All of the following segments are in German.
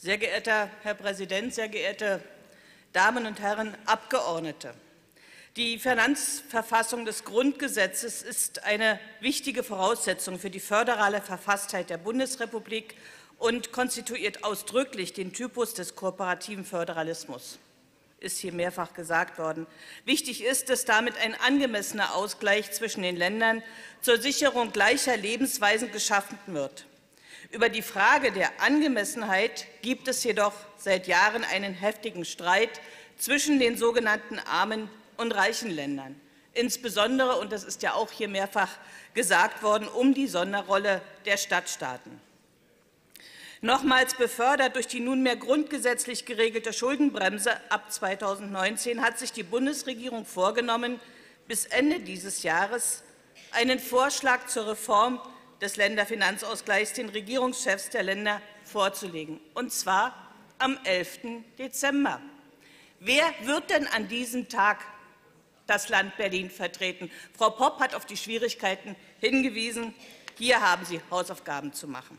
Sehr geehrter Herr Präsident, sehr geehrte Damen und Herren Abgeordnete! Die Finanzverfassung des Grundgesetzes ist eine wichtige Voraussetzung für die föderale Verfasstheit der Bundesrepublik und konstituiert ausdrücklich den Typus des kooperativen Föderalismus. Ist hier mehrfach gesagt worden. Wichtig ist, dass damit ein angemessener Ausgleich zwischen den Ländern zur Sicherung gleicher Lebensweisen geschaffen wird. Über die Frage der Angemessenheit gibt es jedoch seit Jahren einen heftigen Streit zwischen den sogenannten armen und reichen Ländern. Insbesondere, und das ist ja auch hier mehrfach gesagt worden, um die Sonderrolle der Stadtstaaten. Nochmals befördert durch die nunmehr grundgesetzlich geregelte Schuldenbremse ab 2019 hat sich die Bundesregierung vorgenommen, bis Ende dieses Jahres einen Vorschlag zur Reform des Länderfinanzausgleichs den Regierungschefs der Länder vorzulegen, und zwar am 11. Dezember. Wer wird denn an diesem Tag das Land Berlin vertreten? Frau Popp hat auf die Schwierigkeiten hingewiesen. Hier haben Sie Hausaufgaben zu machen.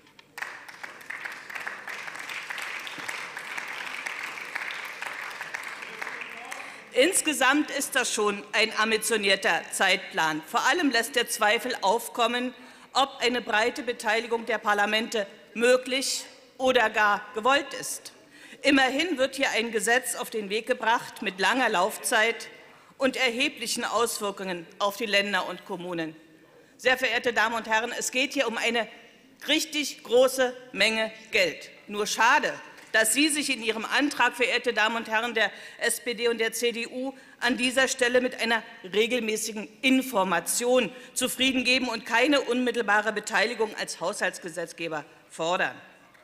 Insgesamt ist das schon ein ambitionierter Zeitplan. Vor allem lässt der Zweifel aufkommen, ob eine breite Beteiligung der Parlamente möglich oder gar gewollt ist. Immerhin wird hier ein Gesetz auf den Weg gebracht mit langer Laufzeit und erheblichen Auswirkungen auf die Länder und Kommunen. Sehr verehrte Damen und Herren, es geht hier um eine richtig große Menge Geld. Nur schade, dass Sie sich in Ihrem Antrag, verehrte Damen und Herren der SPD und der CDU, an dieser Stelle mit einer regelmäßigen Information zufrieden geben und keine unmittelbare Beteiligung als Haushaltsgesetzgeber fordern.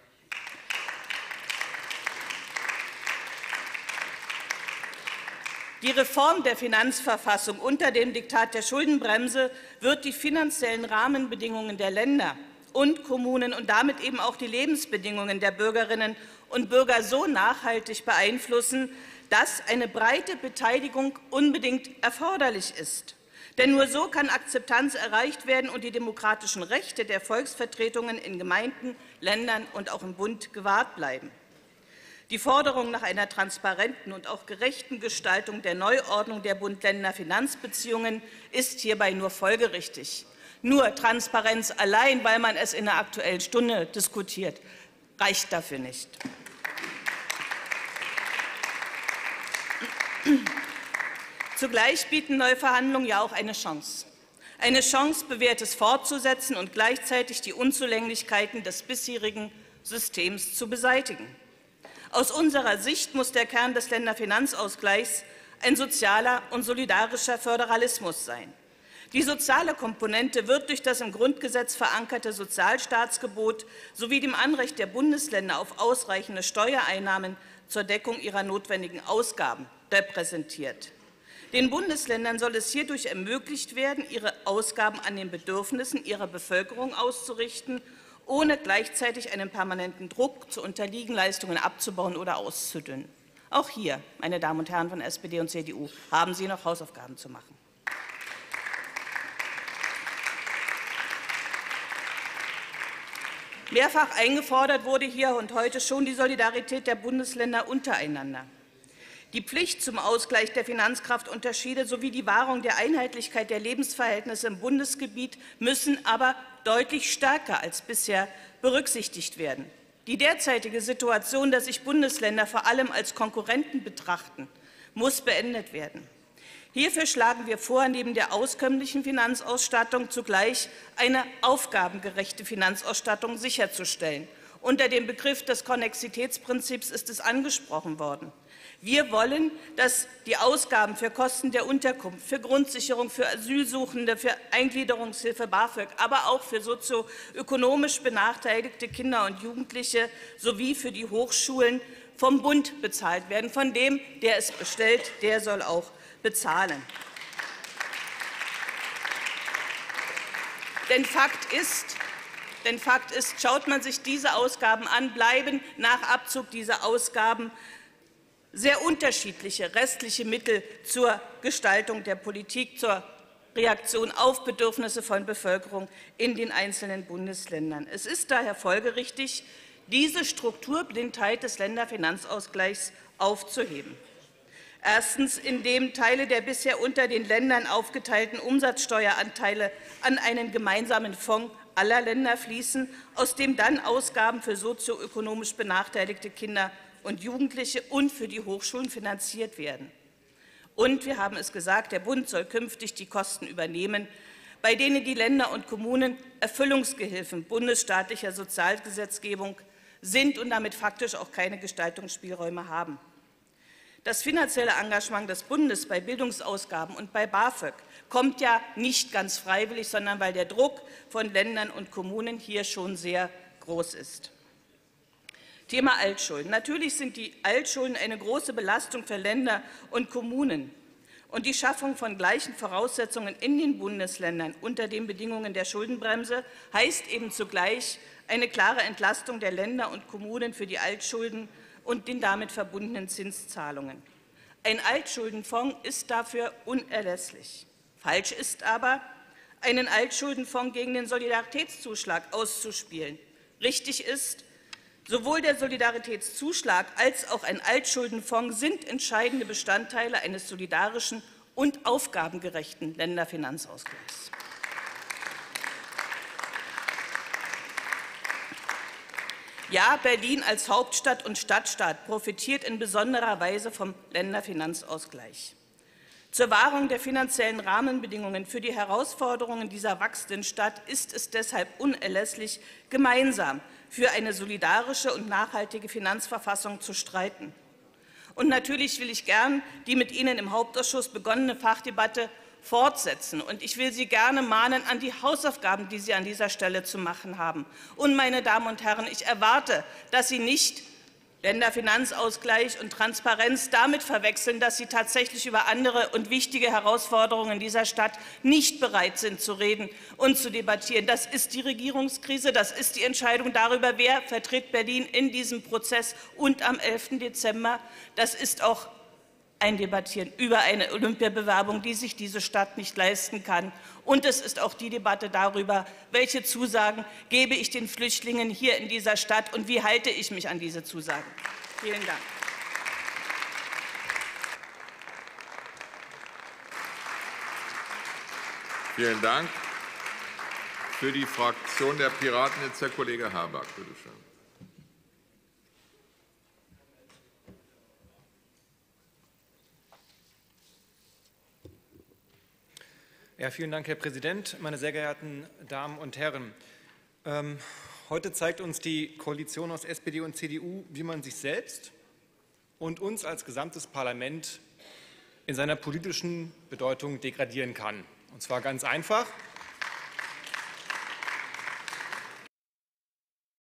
Die Reform der Finanzverfassung unter dem Diktat der Schuldenbremse wird die finanziellen Rahmenbedingungen der Länder und Kommunen und damit eben auch die Lebensbedingungen der Bürgerinnen und Bürger so nachhaltig beeinflussen, dass eine breite Beteiligung unbedingt erforderlich ist. Denn nur so kann Akzeptanz erreicht werden und die demokratischen Rechte der Volksvertretungen in Gemeinden, Ländern und auch im Bund gewahrt bleiben. Die Forderung nach einer transparenten und auch gerechten Gestaltung der Neuordnung der Bund-Länder-Finanzbeziehungen ist hierbei nur folgerichtig. Nur Transparenz allein, weil man es in der Aktuellen Stunde diskutiert, reicht dafür nicht. Zugleich bieten Neuverhandlungen ja auch eine Chance. Eine Chance, Bewährtes fortzusetzen und gleichzeitig die Unzulänglichkeiten des bisherigen Systems zu beseitigen. Aus unserer Sicht muss der Kern des Länderfinanzausgleichs ein sozialer und solidarischer Föderalismus sein. Die soziale Komponente wird durch das im Grundgesetz verankerte Sozialstaatsgebot sowie dem Anrecht der Bundesländer auf ausreichende Steuereinnahmen zur Deckung ihrer notwendigen Ausgaben repräsentiert. Den Bundesländern soll es hierdurch ermöglicht werden, ihre Ausgaben an den Bedürfnissen ihrer Bevölkerung auszurichten, ohne gleichzeitig einem permanenten Druck zu unterliegen, Leistungen abzubauen oder auszudünnen. Auch hier, meine Damen und Herren von SPD und CDU, haben Sie noch Hausaufgaben zu machen. Mehrfach eingefordert wurde hier und heute schon die Solidarität der Bundesländer untereinander. Die Pflicht zum Ausgleich der Finanzkraftunterschiede sowie die Wahrung der Einheitlichkeit der Lebensverhältnisse im Bundesgebiet müssen aber deutlich stärker als bisher berücksichtigt werden. Die derzeitige Situation, dass sich Bundesländer vor allem als Konkurrenten betrachten, muss beendet werden. Hierfür schlagen wir vor, neben der auskömmlichen Finanzausstattung zugleich eine aufgabengerechte Finanzausstattung sicherzustellen. Unter dem Begriff des Konnexitätsprinzips ist es angesprochen worden. Wir wollen, dass die Ausgaben für Kosten der Unterkunft, für Grundsicherung, für Asylsuchende, für Eingliederungshilfe BAföG, aber auch für sozioökonomisch benachteiligte Kinder und Jugendliche sowie für die Hochschulen vom Bund bezahlt werden. Von dem, der es bestellt, der soll auch bezahlen. Denn Fakt ist, schaut man sich diese Ausgaben an, bleiben nach Abzug dieser Ausgaben sehr unterschiedliche restliche Mittel zur Gestaltung der Politik, zur Reaktion auf Bedürfnisse von Bevölkerung in den einzelnen Bundesländern. Es ist daher folgerichtig, diese Strukturblindheit des Länderfinanzausgleichs aufzuheben. Erstens, indem Teile der bisher unter den Ländern aufgeteilten Umsatzsteueranteile an einen gemeinsamen Fonds aller Länder fließen, aus dem dann Ausgaben für sozioökonomisch benachteiligte Kinder und Jugendliche und für die Hochschulen finanziert werden. Und wir haben es gesagt, der Bund soll künftig die Kosten übernehmen, bei denen die Länder und Kommunen Erfüllungsgehilfen bundesstaatlicher Sozialgesetzgebung sind und damit faktisch auch keine Gestaltungsspielräume haben. Das finanzielle Engagement des Bundes bei Bildungsausgaben und bei BAföG kommt ja nicht ganz freiwillig, sondern weil der Druck von Ländern und Kommunen hier schon sehr groß ist. Thema Altschulden. Natürlich sind die Altschulden eine große Belastung für Länder und Kommunen. Und die Schaffung von gleichen Voraussetzungen in den Bundesländern unter den Bedingungen der Schuldenbremse heißt eben zugleich eine klare Entlastung der Länder und Kommunen für die Altschulden und den damit verbundenen Zinszahlungen. Ein Altschuldenfonds ist dafür unerlässlich. Falsch ist aber, einen Altschuldenfonds gegen den Solidaritätszuschlag auszuspielen. Richtig ist, sowohl der Solidaritätszuschlag als auch ein Altschuldenfonds sind entscheidende Bestandteile eines solidarischen und aufgabengerechten Länderfinanzausgleichs. Ja, Berlin als Hauptstadt und Stadtstaat profitiert in besonderer Weise vom Länderfinanzausgleich. Zur Wahrung der finanziellen Rahmenbedingungen für die Herausforderungen dieser wachsenden Stadt ist es deshalb unerlässlich, gemeinsam für eine solidarische und nachhaltige Finanzverfassung zu streiten. Und natürlich will ich gern die mit Ihnen im Hauptausschuss begonnene Fachdebatte fortsetzen. Und ich will Sie gerne mahnen an die Hausaufgaben, die Sie an dieser Stelle zu machen haben. Und, meine Damen und Herren, ich erwarte, dass Sie nicht Länderfinanzausgleich und Transparenz damit verwechseln, dass Sie tatsächlich über andere und wichtige Herausforderungen dieser Stadt nicht bereit sind zu reden und zu debattieren. Das ist die Regierungskrise, das ist die Entscheidung darüber, wer vertritt Berlin in diesem Prozess. Und am 11. Dezember, das ist auch ein Debattieren über eine Olympiabewerbung, die sich diese Stadt nicht leisten kann. Und es ist auch die Debatte darüber, welche Zusagen gebe ich den Flüchtlingen hier in dieser Stadt und wie halte ich mich an diese Zusagen. Vielen Dank. Vielen Dank. Für die Fraktion der Piraten jetzt Herr Kollege Habak. Bitte schön. Ja, vielen Dank, Herr Präsident, meine sehr geehrten Damen und Herren. Heute zeigt uns die Koalition aus SPD und CDU, wie man sich selbst und uns als gesamtes Parlament in seiner politischen Bedeutung degradieren kann. Und zwar ganz einfach.